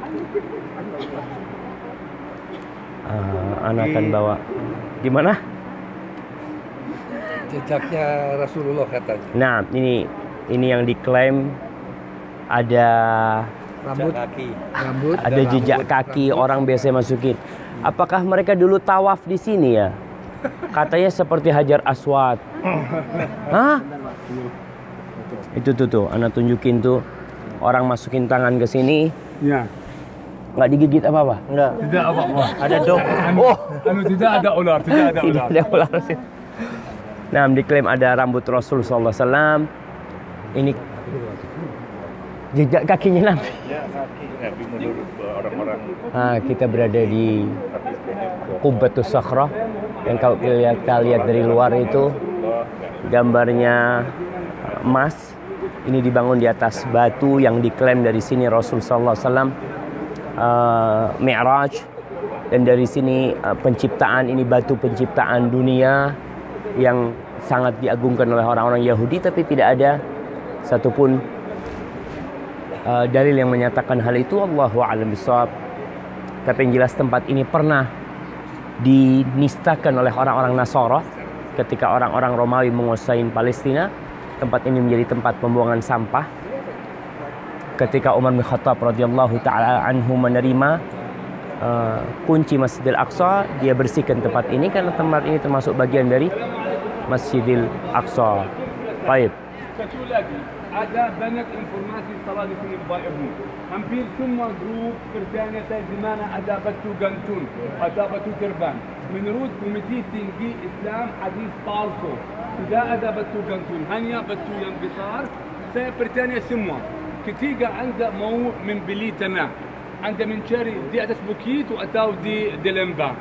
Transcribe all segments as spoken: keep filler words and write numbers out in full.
Uh, anak akan bawa gimana? Jejaknya Rasulullah katanya. Nah, ini ini yang diklaim ada Rambut, kaki. rambut, ada jejak rambut, kaki rambut. orang biasa masukin. Apakah mereka dulu tawaf di sini ya? Katanya seperti Hajar Aswad. Hah? Itu tuh tuh, anak tunjukin tuh orang masukin tangan ke sini. Ya. Nggak digigit apa-apa? Enggak. Tidak apa-apa. Ada dok. Anu, Oh, anu tidak ada ular, tidak ada tidak ular. ada ular. Nah, diklaim ada rambut Rasul sallallahu alaihi wasallam. Ini jejak kakinya Nabi. Ya, kaki Nabi menurut orang-orang. Nah, kita berada di Qubbatus Sakhrah yang kalau kita lihat dari luar itu gambarnya emas. Ini dibangun di atas batu yang diklaim dari sini Rasul sallallahu alaihi wasallam uh, Mi'raj, dan dari sini uh, penciptaan ini batu penciptaan dunia yang sangat diagungkan oleh orang-orang Yahudi, tapi tidak ada satupun uh, dalil yang menyatakan hal itu. Allahu a'lam bishawab. Tapi yang jelas tempat ini pernah dinistakan oleh orang-orang Nasara ketika orang-orang Romawi menguasai Palestina. Tempat ini menjadi tempat pembuangan sampah. Ketika Umar bin Khattab radhiyallahu taala anhu menerima uh, kunci Masjidil Aqsa, dia bersihkan tempat ini karena tempat ini termasuk bagian dari Masjidil Aqsa. Baik. Satu lagi, ada banyak informasi salah di sini Bapak Ibu. Hampir semua grup kerjanya saya di mana ada batu gantun, ada batu terbang. Menurut Komite Tinggi Islam hadis palsu. Tidak ada batu gantun, hanya batu yang besar. Saya bertanya semua, ketika anda mau membeli tanah, anda mencari di atas bukit atau di di lembah?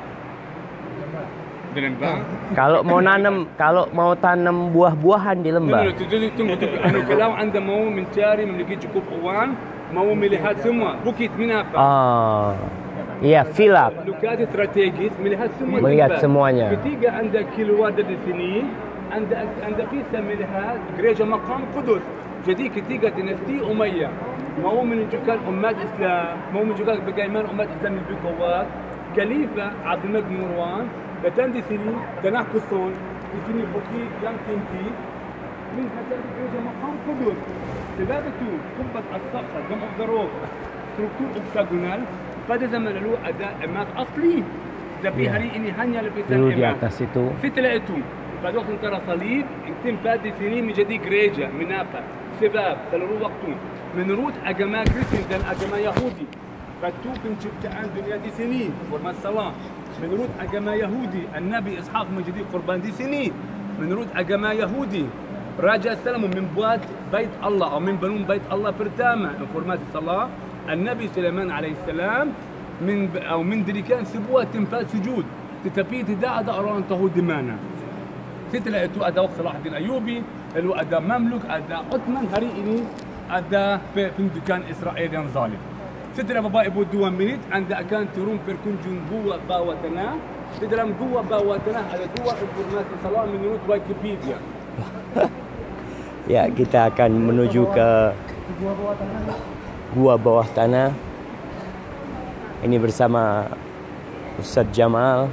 Di lembah? Kalau mau nanam, kalau mau tanam buah-buahan di lembah. Tunggu, tunggu, tunggu, tunggu. Anu, kalau anda mau mencari memiliki cukup uang, mau melihat semua bukit minapa? Ah, iya, filap. Lokasi strategis melihat semua. Melihat tempat. semuanya. Ketika anda keluar dari sini, anda anda bisa melihat gereja Maqam Qudus. Jadi ketika dinasti Umayyah mau menunjukkan umat Islam, mau menunjukkan bagaimana umat Islam lebih kuat, Khalifah Abdul Malik bin Marwan datang di sini, tanah kosong, di sini bukit yang tinggi, melihat gereja Maqam Qudus. Sebab itu Qubbat As-Sakhrah, Dome of the Rock, struktur oktagonal, pada zaman lalu ada emas asli. Tapi Ya. hari ini hanya lapisan Dulu di emas. atas itu. Setelah itu, pada waktu antara salib, tempat di sini menjadi gereja, menapa. Sebab seluruh waktu, menurut agama Kristen dan agama Yahudi, batu penciptaan dunia di sini, hormat salah. Menurut agama Yahudi, Nabi Ishaq menjadi korban di sini. Menurut agama Yahudi, Raja Salomon membuat bait Allah atau membangun bait Allah pertama, informasi salah. Nabi Sulaiman alaihissalam من او mendirikan sebuah tempat sujud, tetapi tidak ada orang tahu di mana. Setelah itu ada waktu Salahuddin Ayyubi, lalu ada Mamluk, ada Uthman, hari ini ada pendudukan Israel yang zalim. Setelah Bapak Ibu dua minit, anda akan turun berkunjung gua bawah tanah. Di dalam gua bawah tanah ada dua informasi salah menurut Wikipedia. Ya, kita akan menuju ke gua bawah tanah. Ini bersama Ustadz Jamal.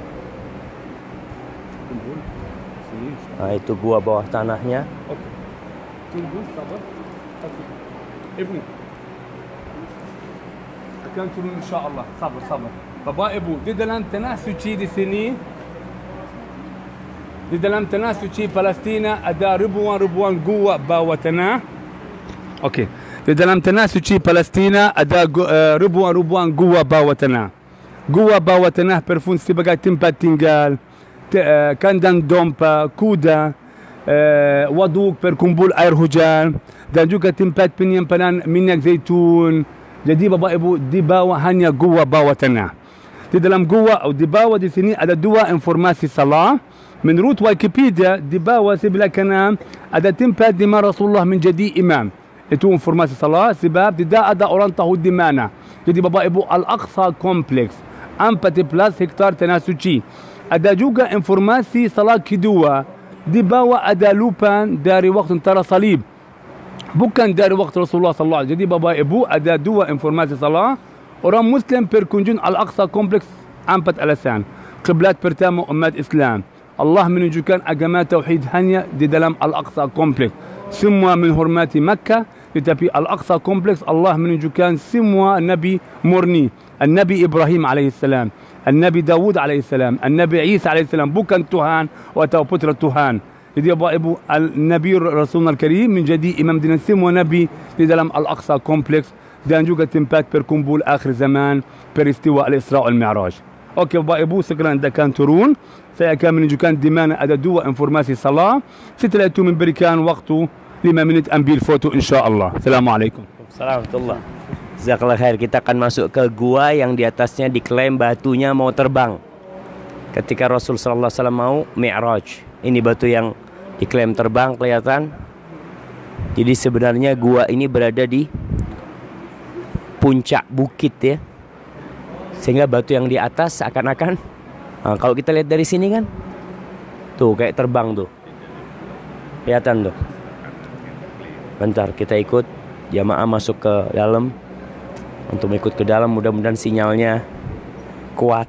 Nah, itu gua bawah tanahnya. Oke. Tunggu, sabar. Oke. Ibu. Akan turun insyaAllah. Sabar, sabar. Bapak Ibu, di dalam tanah suci di sini, di dalam tanah suci Palestina ada ribuan-ribuan gua bawah tanah. Oke. Di dalam tanah suci Palestina ada uh, ribuan-ribuan gua bawah tanah. Gua bawah tanah berfungsi sebagai tempat tinggal, te, uh, kandang domba, kuda, uh, waduk berkumpul air hujan, dan juga tempat penyimpanan minyak zaitun. Jadi Bapak Ibu, di bawah hanya gua bawah tanah. Di dalam gua atau di bawah di sini ada dua informasi salah. Menurut Wikipedia, di bawah sebelah kanan ada tempat di mana Rasulullah menjadi imam. Itu informasi salah sebab tidak ada orang tahu di mana. Jadi Bapak Ibu, Al-Aqsa Complex empat belas hektar tanah suci. Ada juga informasi salah kedua, di bawah ada lupan dari waktu antara salib, bukan dari waktu Rasulullah sallallahu alaihi wasallam. Jadi Bapak Ibu, ada dua informasi salah. Orang Muslim berkunjung Al-Aqsa Kompleks empat alasan. Kiblat pertama umat Islam. Allah menunjukkan agama tauhid hanya di dalam Al-Aqsa Kompleks. Semua menghormati Makkah, tetapi Al-Aqsa Kompleks Allah menunjukkan semua Nabi murni. Nabi Ibrahim alaihissalam, Nabi Dawud alaihissalam, Nabi Isa alaihissalam bukan Tuhan atau putra Tuhan. Jadi Bapak Ibu, Nabi Rasulullah Al-Karim menjadi imam dengan semua Nabi di dalam Al-Aqsa Kompleks dan juga tempat berkumpul akhir zaman peristiwa Al-Isra wal-Mi'raj. Okey Bapak Ibu, sekarang anda akan turun. Saya akan menunjukkan di mana ada dua informasi salah. Setelah itu memberikan waktu lima menit ambil foto insya-Allah. Assalamualaikum. Assalamualaikum. Jazakallah khair. Kita akan masuk ke gua yang di atasnya diklaim batunya mau terbang. Ketika Rasul sallallahu alaihi wasallam mau Mi'raj. Ini batu yang diklaim terbang kelihatan. Jadi sebenarnya gua ini berada di puncak bukit ya. Sehingga batu yang di atas seakan-akan nah, kalau kita lihat dari sini kan tuh kayak terbang tuh. Kelihatan tuh. Bentar, kita ikut jamaah masuk ke dalam. Untuk ikut ke dalam mudah-mudahan sinyalnya kuat.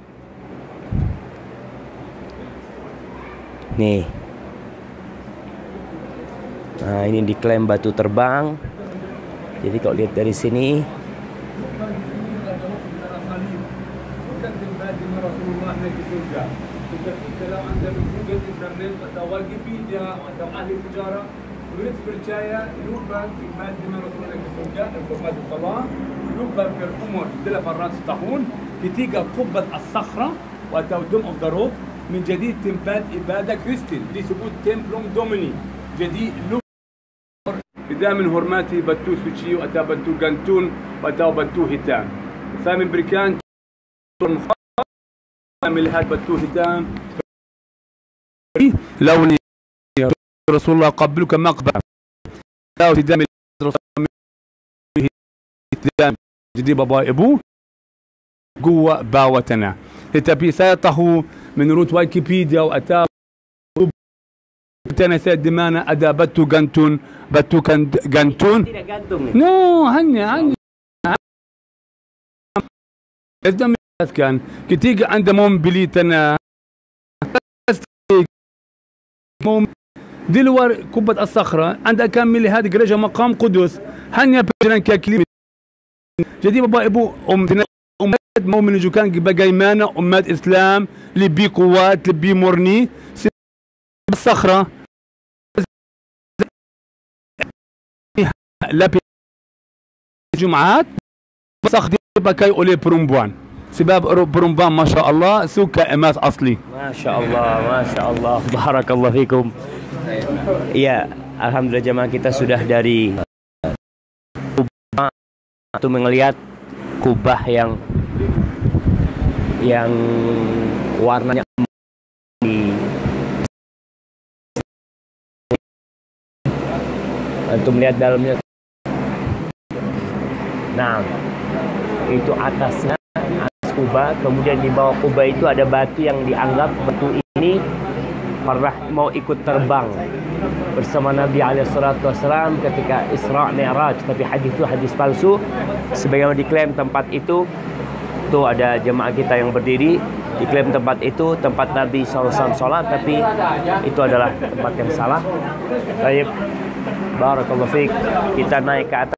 Nih. Nah, ini diklaim batu terbang. Jadi kalau lihat dari sini Tulis percaya lupa iman dengan Rasulullah di surga, informasi salah, lupa berumur delapan ratus tahun ketika Qubbat As-Sakhra atau Dome of the Rock menjadi tempat ibadah Kristen disebut Templum Domini. Jadi lupa tidak menghormati batu suci atau batu gantun atau batu hitam. Saya memberikan melihat batu hitam lawan Rasulullah qabluka maqbah. Jadi Bapak Ibu, gua bawah tanah. Tetapi saya tahu menurut Wikipedia atau tanah saya di mana ada batu gantun, batu gantun. tidak gantung nih. No, hanya hanya. Kita menjelaskan ketika anda mau membeli tanah di luar Qubbat As-Sakhra, anda akan melihat gereja Maqam Qudus hanya berjalan kaki. Jadi Bapak Ibu, umat mau menunjukkan bagaimana umat Islam lebih kuat, lebih murni. As-Sakhra lapis Jumat As-Sakhra dipakai oleh perempuan. Sebab perempuan Masya Allah suka emas asli. Masya Allah, Masya Allah, barakallahu fikum. Iya, alhamdulillah jemaah kita sudah dari Kubah untuk melihat kubah yang yang warnanya di untuk melihat dalamnya. Nah, itu atasnya atas kubah, kemudian di bawah kubah itu ada batu yang dianggap batu ini pernah mau ikut terbang bersama Nabi alaihi salatu wasallam ketika Isra Mi'raj, tapi hadis itu hadis palsu. Sebagaimana diklaim tempat itu tuh ada jemaah kita yang berdiri, diklaim tempat itu tempat Nabi shallallahu alaihi wasallam sholat, tapi itu adalah tempat yang salah. Baik, barakallahu fiik, kita naik ke atas.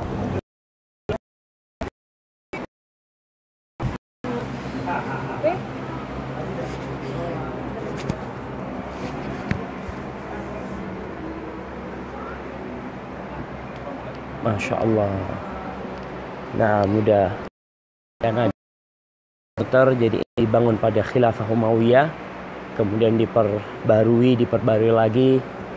Masya Allah. Nah, mudah. Karena putar jadi dibangun pada Khilafah Umayyah, kemudian diperbarui, diperbarui lagi.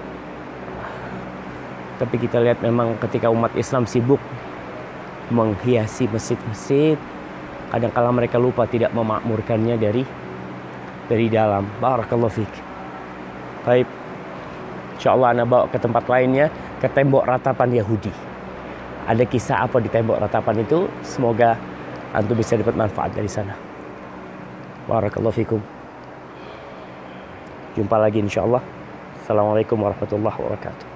Tapi kita lihat memang ketika umat Islam sibuk menghiasi masjid-masjid, kadang-kala mereka lupa tidak memakmurkannya dari dari dalam. Barakallahu fiik. Baik. Insyaallah ana bawa ke tempat lainnya, ke tembok ratapan Yahudi. Ada kisah apa di tembok ratapan itu? Semoga antum bisa dapat manfaat dari sana. Barakallahu fikum. Jumpa lagi insyaallah. Assalamualaikum warahmatullahi wabarakatuh.